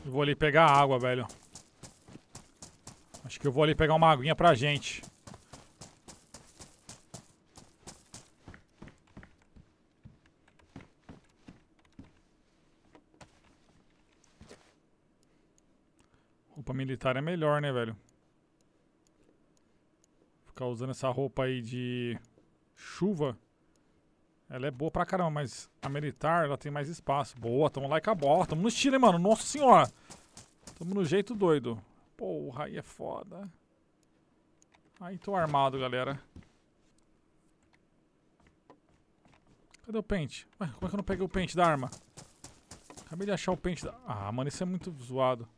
Eu vou ali pegar água, velho. Acho que eu vou ali pegar uma aguinha pra gente. Roupa militar é melhor, né, velho? Ficar usando essa roupa aí de chuva. Ela é boa pra caramba, mas a militar, ela tem mais espaço. Boa, tamo lá e acabou. Tamo no estilo, hein, mano? Nossa senhora. Tamo no jeito doido. Porra, aí é foda. Aí tô armado, galera. Cadê o pente? Ué, como é que eu não peguei o pente da arma? Acabei de achar o pente da... Ah, mano, isso é muito zoado.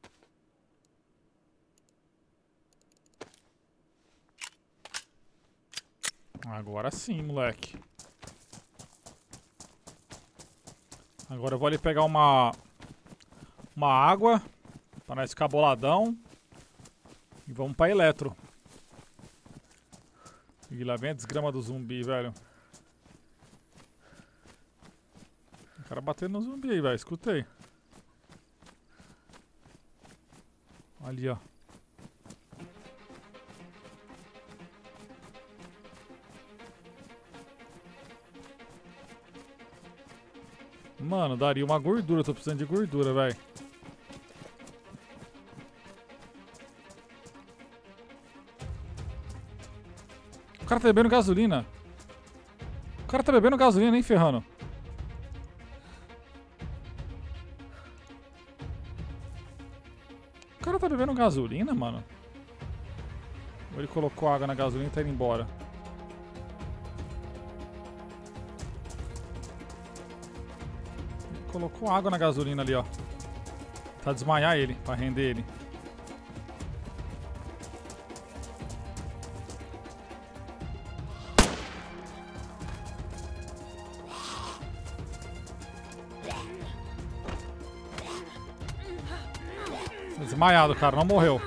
Agora sim, moleque. Agora eu vou ali pegar uma água pra nós ficar boladão. E vamos pra eletro. E lá vem a desgrama do zumbi, velho. O cara batendo no zumbi aí, velho. Escutei. Ali, ó. Mano, daria uma gordura. Tô precisando de gordura, velho. O cara tá bebendo gasolina. O cara tá bebendo gasolina, nem ferrando. O cara tá bebendo gasolina, mano? Ou ele colocou água na gasolina e tá indo embora? Ele colocou água na gasolina ali, ó. Pra desmaiar ele, pra render ele. Desmaiado, cara, não morreu.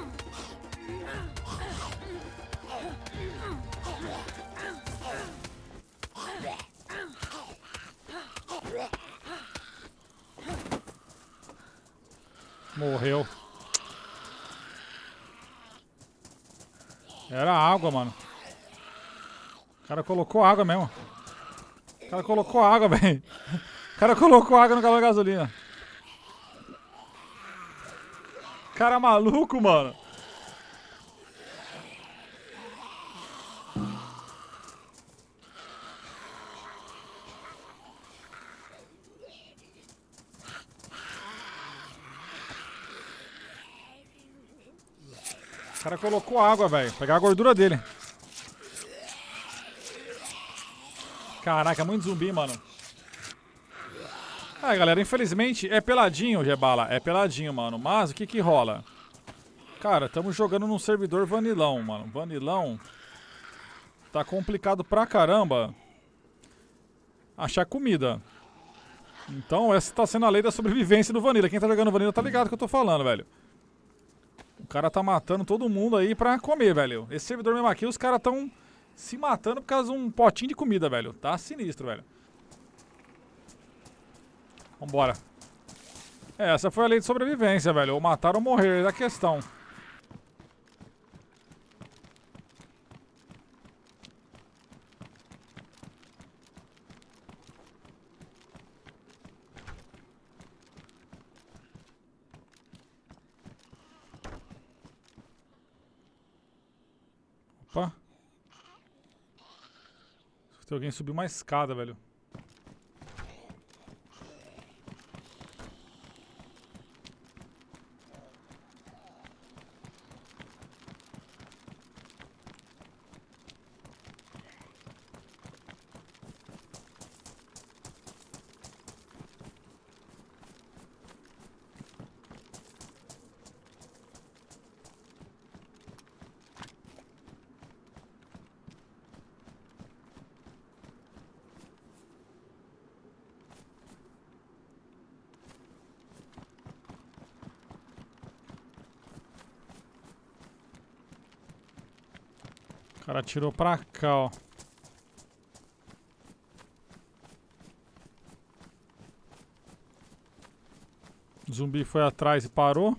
Morreu. Era água, mano. O cara colocou água mesmo. O cara colocou água, velho. O cara colocou água no galão de gasolina. Cara maluco, mano. O cara colocou água, velho. Pegar a gordura dele. Caraca, muito zumbi, mano. Ah, galera, infelizmente é peladinho, Gebala. É peladinho, mano. Mas o que que rola? Cara, estamos jogando num servidor vanilão, mano. Vanilão tá complicado pra caramba achar comida. Então essa tá sendo a lei da sobrevivência do Vanilla. Quem tá jogando Vanilla tá ligado que eu tô falando, velho. O cara tá matando todo mundo aí pra comer, velho. Esse servidor mesmo aqui, os caras tão se matando por causa de um potinho de comida, velho. Tá sinistro, velho. Vambora. É, essa foi a lei de sobrevivência, velho. Ou matar ou morrer, é a questão. Opa. Tem alguém subiu uma escada, velho. O cara atirou pra cá, ó. O zumbi foi atrás e parou.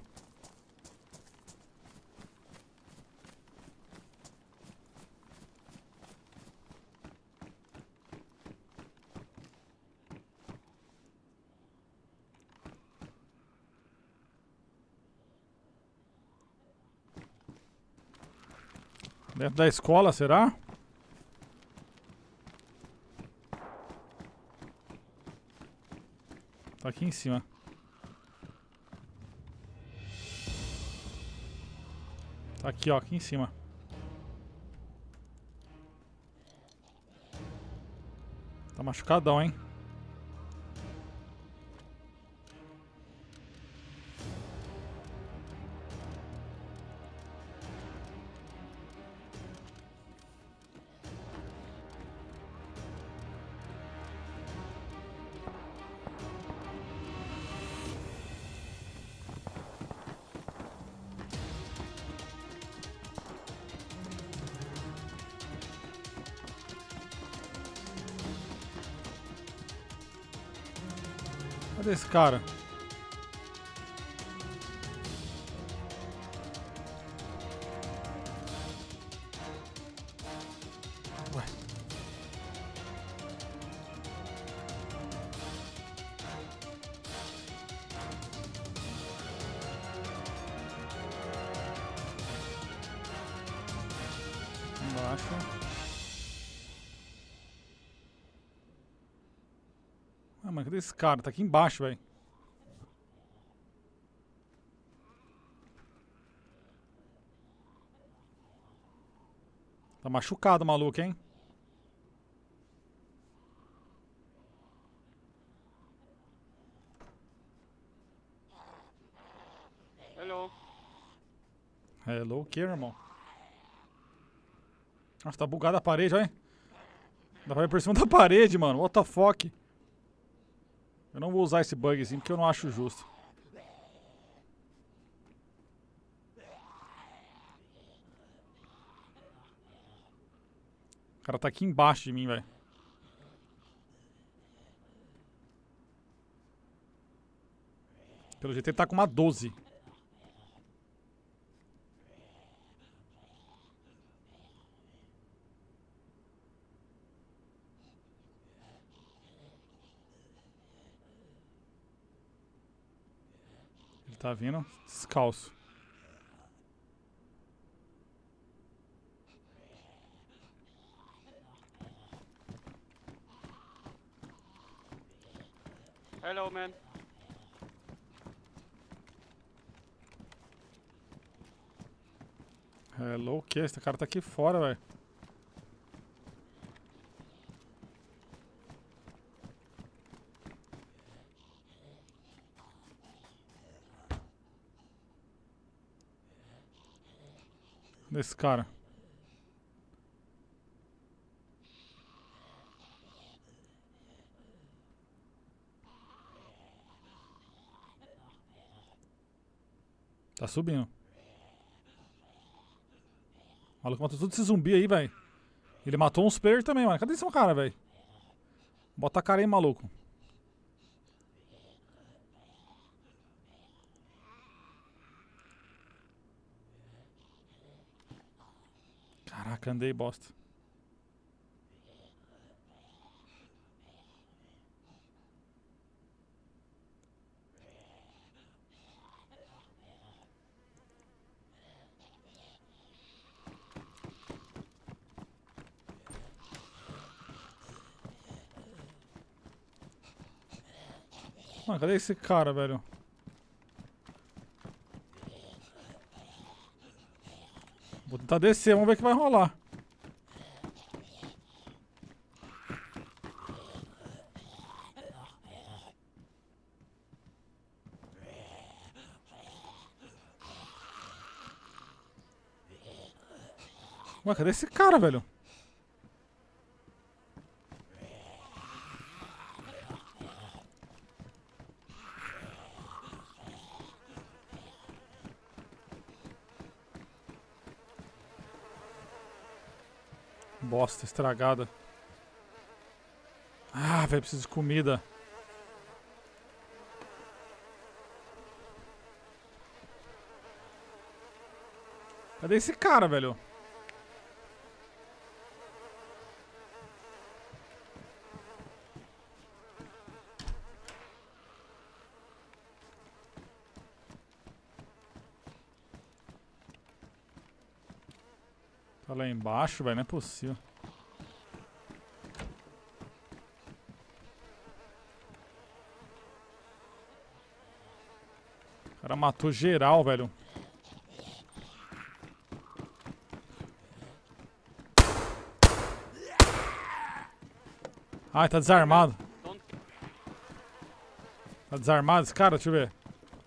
Dentro da escola, será? Tá aqui em cima. Tá aqui, ó, aqui em cima. Tá machucadão, hein? Cadê esse cara? Ué. Embaixo. Ah, mas cadê esse cara? Tá aqui embaixo, velho. Tá machucado o maluco, hein? Hello. Hello, o que, irmão? Nossa, tá bugada a parede, olha. Dá pra ver por cima da parede, mano. What the fuck? Eu não vou usar esse bugzinho porque eu não acho justo. O cara tá aqui embaixo de mim, velho. Pelo jeito ele tá com uma 12. Ele tá vindo descalço. Hello, man. Hello, o que? Esse cara tá aqui fora, velho. Desse cara. Tá subindo. O maluco matou todo esse zumbi aí, velho. Ele matou uns players também, mano. Cadê esse cara, velho? Bota a cara aí, maluco. Caraca, andei bosta. Mano, cadê esse cara, velho? Vou tentar descer, vamos ver o que vai rolar. Ué, cadê esse cara, velho? Bosta, estragada. Ah, velho, preciso de comida. Cadê esse cara, velho? Tá lá embaixo, velho. Não é possível. O cara matou geral, velho. Ai, tá desarmado. Tá desarmado esse cara? Deixa eu ver.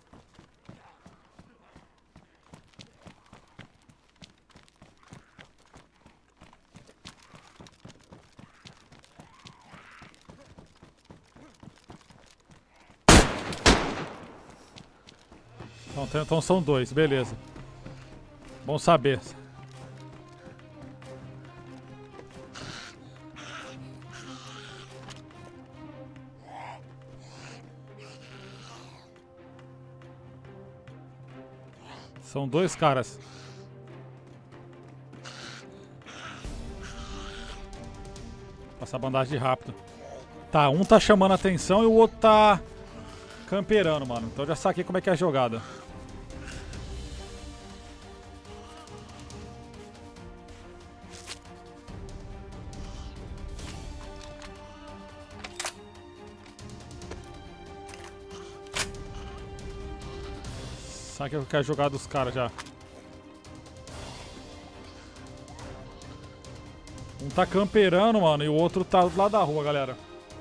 Então são dois, beleza. Bom saber. São dois caras. Passar a bandagem rápido. Tá, um tá chamando a atenção e o outro tá camperando, mano. Então eu já saquei como é que é a jogada. Saquei que é a jogada dos caras já. Um tá camperando, mano, e o outro tá do lado da rua, galera.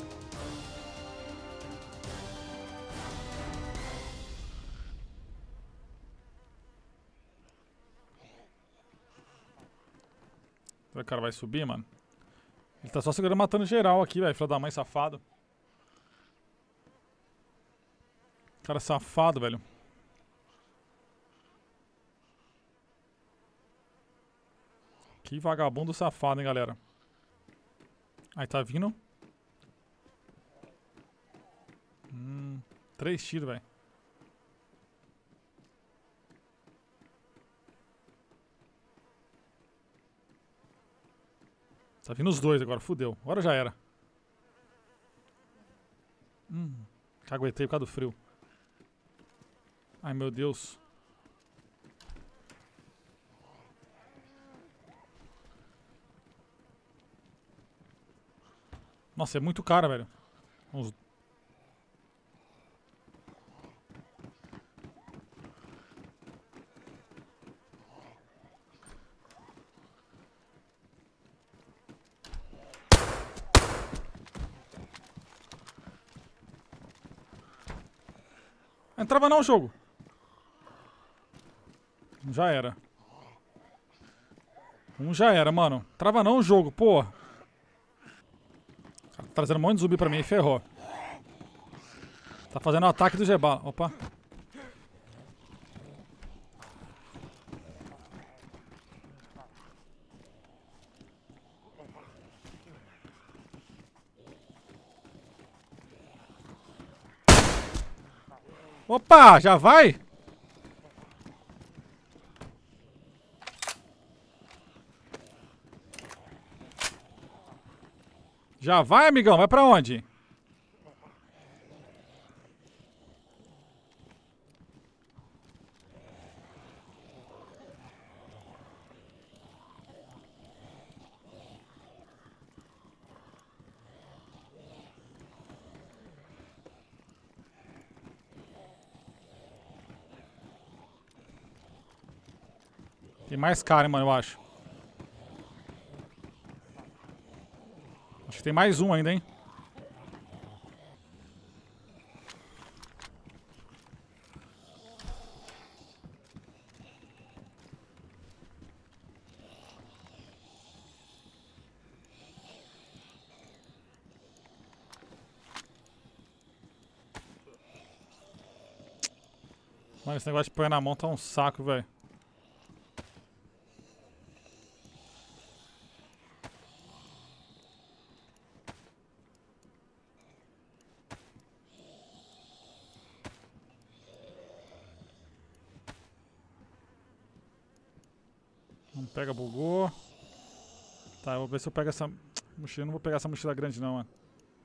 Será que o cara vai subir, mano? Ele tá só segurando matando geral aqui, velho. Filho da mãe safado. Cara safado, velho. Que vagabundo safado, hein, galera. Aí tá vindo. 3 tiros, velho. Tá vindo os dois agora, fudeu. Agora já era. Caguetei por causa do frio. Ai, meu Deus. Nossa, é muito cara, velho. Vamos... Entrava não o jogo. Já era. Já era, mano. Trava não o jogo, pô. Tá trazendo um monte de zumbi pra mim e ferrou. Tá fazendo o ataque do Gebala. Opa. Opa, já vai? Já vai, amigão? Vai pra onde? Tem mais cara, hein, mano, eu acho. Acho que tem mais um ainda, hein? Mano, esse negócio de pôr na mão tá um saco, velho. Pega, bugou. Tá, eu vou ver se eu pego essa mochila. Eu não vou pegar essa mochila grande não, mano.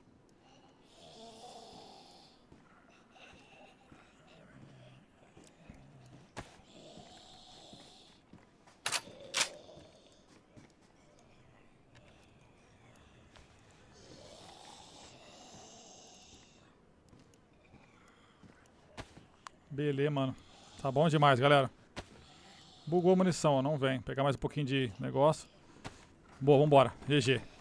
Beleza, mano. Tá bom demais, galera. Bugou a munição, ó, não vem. Pegar mais um pouquinho de negócio. Boa, vambora. GG.